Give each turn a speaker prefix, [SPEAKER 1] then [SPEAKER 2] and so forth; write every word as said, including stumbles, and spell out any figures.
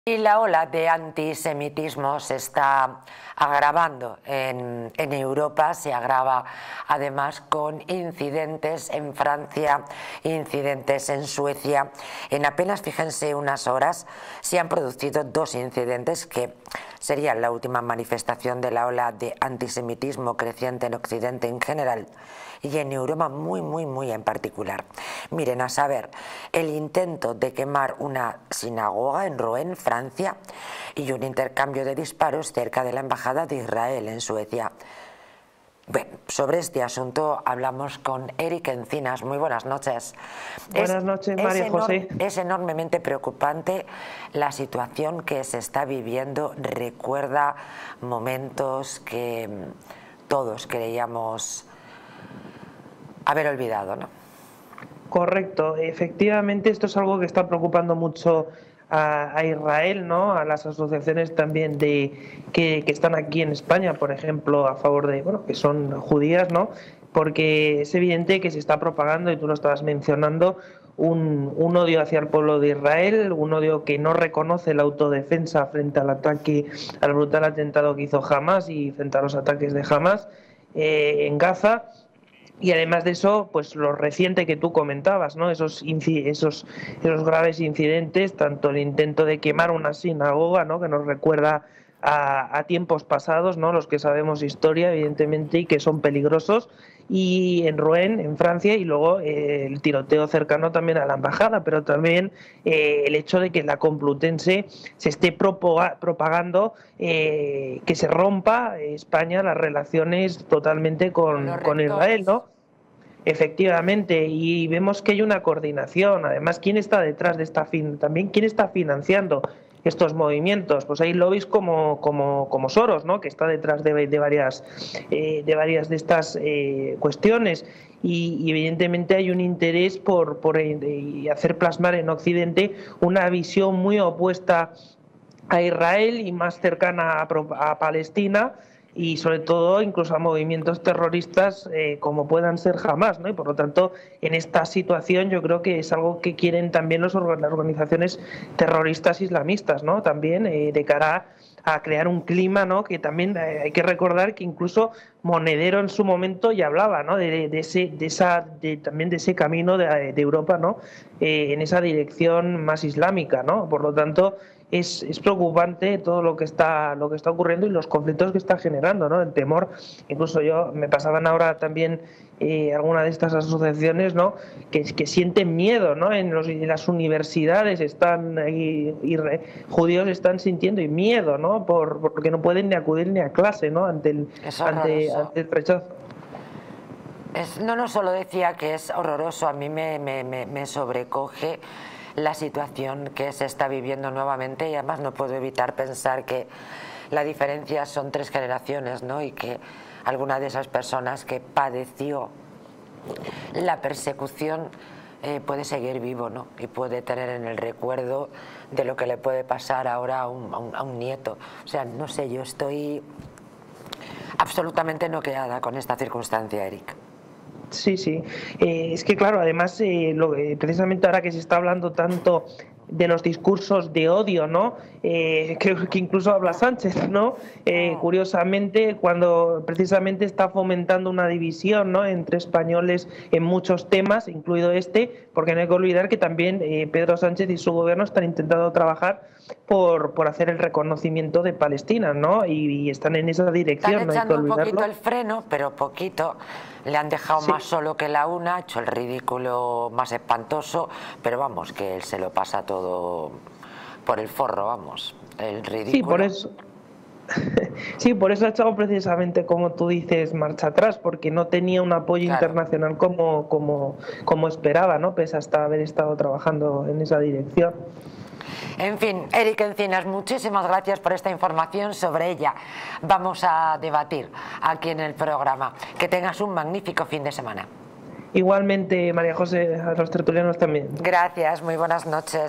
[SPEAKER 1] Y la ola de antisemitismo se está agravando en, en Europa, se agrava además con incidentes en Francia, incidentes en Suecia. En apenas, fíjense, unas horas se han producido dos incidentes que serían la última manifestación de la ola de antisemitismo creciente en Occidente en general y en Europa muy, muy, muy en particular. Miren, a saber, el intento de quemar una sinagoga en Rouen, Francia, y un intercambio de disparos cerca de la embajada de Israel en Suecia. Bueno, sobre este asunto hablamos con Eric Encinas. Muy buenas noches.
[SPEAKER 2] Buenas es, noches, María
[SPEAKER 1] es
[SPEAKER 2] José.
[SPEAKER 1] Es enormemente preocupante la situación que se está viviendo. Recuerda momentos que todos creíamos haber olvidado, ¿no?
[SPEAKER 2] Correcto, efectivamente esto es algo que está preocupando mucho a, a Israel, ¿no? A las asociaciones también de que, que están aquí en España, por ejemplo, a favor de, bueno, que son judías, ¿no? Porque es evidente que se está propagando, y tú lo estabas mencionando, un, un odio hacia el pueblo de Israel, un odio que no reconoce la autodefensa frente al ataque, al brutal atentado que hizo Hamas y frente a los ataques de Hamas eh, en Gaza. Y además de eso, pues lo reciente que tú comentabas, ¿no? Esos, esos, esos graves incidentes, tanto el intento de quemar una sinagoga, ¿no? Que nos recuerda a, a tiempos pasados, ¿no? Los que sabemos historia, evidentemente, y que son peligrosos, y en Rouen, en Francia, y luego eh, el tiroteo cercano también a la embajada, pero también eh, el hecho de que la Complutense se esté propagando eh, que se rompa España las relaciones totalmente con, con Israel, ¿no? Efectivamente, y vemos que hay una coordinación. Además, ¿quién está detrás de esta fin? También quién está financiando estos movimientos? Pues hay lobbies como como como Soros, ¿no? Que está detrás de, de varias eh, de varias de estas eh, cuestiones. Y, y evidentemente hay un interés por por eh, hacer plasmar en Occidente una visión muy opuesta a Israel y más cercana a, a Palestina, y sobre todo incluso a movimientos terroristas eh, como puedan ser Hamas, ¿no? Y por lo tanto, en esta situación yo creo que es algo que quieren también los, las organizaciones terroristas islamistas, ¿no? También eh, de cara a crear un clima, ¿no? Que también eh, hay que recordar que incluso Monedero en su momento ya hablaba, ¿no? De, de ese, de esa, de, también de ese camino de, de Europa, ¿no? Eh, en esa dirección más islámica, ¿no? Por lo tanto, es, es preocupante todo lo que está lo que está ocurriendo y los conflictos que está generando, ¿no? El temor. Incluso yo me pasaban ahora también eh, alguna de estas asociaciones, ¿no? Que, que sienten miedo, ¿no? En, los, en las universidades están y, y re, judíos están sintiendo miedo, ¿no? Por, porque no pueden ni acudir ni a clase, ¿no? Ante el, ante, ante el rechazo.
[SPEAKER 1] Es, no, no solo decía que es horroroso, a mí me, me, me, me sobrecoge la situación que se está viviendo nuevamente, y además no puedo evitar pensar que la diferencia son tres generaciones, ¿no? Y que alguna de esas personas que padeció la persecución eh, puede seguir vivo, ¿no? Y puede tener en el recuerdo de lo que le puede pasar ahora a un, a un, a un nieto. O sea, no sé, yo estoy absolutamente noqueada con esta circunstancia, Eric.
[SPEAKER 2] Sí, sí. Eh, es que claro, además, eh, lo, eh, precisamente ahora que se está hablando tanto de los discursos de odio, ¿no? Eh, creo que incluso habla Sánchez, ¿no? Eh, curiosamente, cuando precisamente está fomentando una división, ¿no? Entre españoles en muchos temas, incluido este, porque no hay que olvidar que también eh, Pedro Sánchez y su gobierno están intentando trabajar por, por hacer el reconocimiento de Palestina, ¿no? Y, y están en esa dirección,
[SPEAKER 1] están echando
[SPEAKER 2] no hay que olvidarlo.
[SPEAKER 1] un poquito el freno, pero poquito. Le han dejado sí. más solo que la una, ha hecho el ridículo más espantoso, pero vamos, que él se lo pasa todo por el forro, vamos, el ridículo.
[SPEAKER 2] Sí, por eso. Sí, por eso ha echado precisamente, como tú dices, marcha atrás, porque no tenía un apoyo claro. internacional como, como, como esperaba, ¿no? Pese hasta haber estado trabajando en esa dirección.
[SPEAKER 1] En fin, Eric Encinas, muchísimas gracias por esta información. Sobre ella vamos a debatir aquí en el programa. Que tengas un magnífico fin de semana.
[SPEAKER 2] Igualmente, María José, a los tertulianos también.
[SPEAKER 1] Gracias, muy buenas noches.